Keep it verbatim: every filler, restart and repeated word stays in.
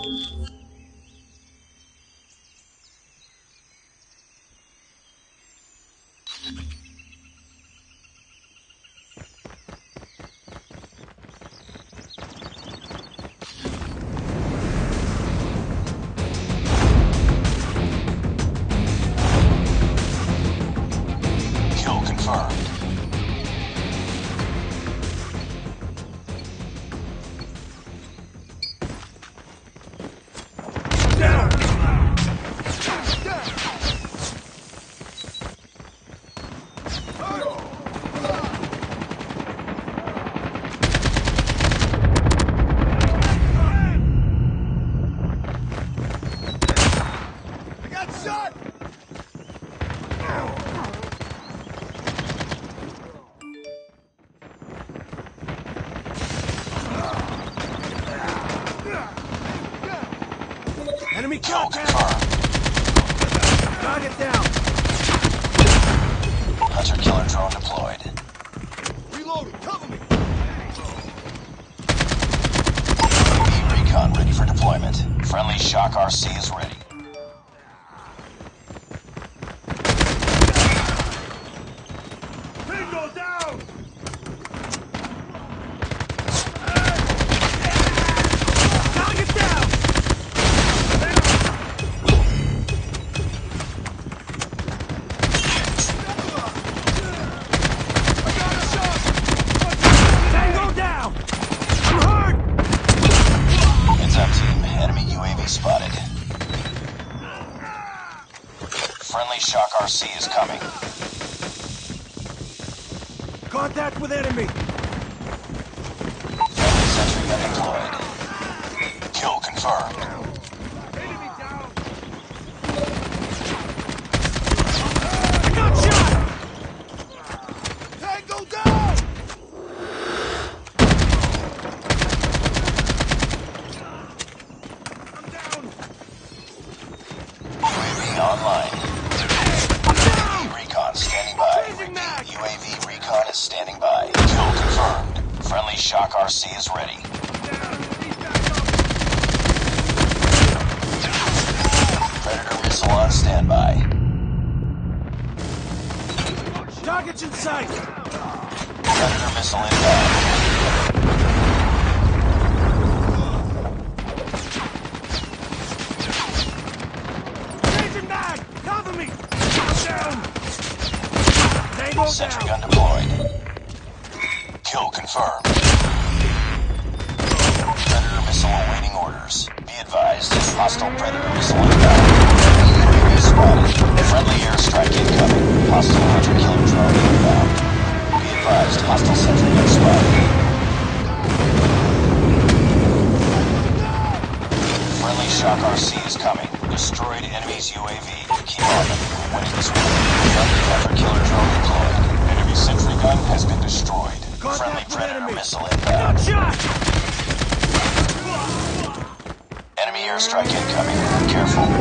Enemy contact! Target down! Hunter killer drone deployed. Reloading! Cover me! U A V recon ready for deployment. Friendly Shock R C is ready. Bingo down! Target down! Tango down! I'm hurt! Heads up, team. Enemy U A V spotted. Friendly Shock R C is coming. Contact with enemy! Friendly sentry gun deployed. Kill confirmed. Enemy down! I got shot! Tango down! I'm down! U A V online. U A V recon standing by. Changing mag! U A V recon is standing by. Kill confirmed. Friendly Shock R C is ready. Predator missile on standby. Targets in sight! Predator missile inbound. Changing mag! Cover me! Down! Tango Sentry down! gun deployed. Kill confirmed. Predator missile awaiting orders. Be advised, hostile Predator missile inbound. U A V spotted. Friendly airstrike incoming. Hostile hunter killer drone inbound. Be advised, hostile sentry gun spotted. Friendly Shock R C is coming. Destroyed enemy's U A V. Keep on them. We're winning this one. Friendly hunter killer drone deployed. Enemy sentry gun has been destroyed. Contact Friendly with Predator enemy. missile Got inbound. shot! Enemy airstrike incoming. Careful.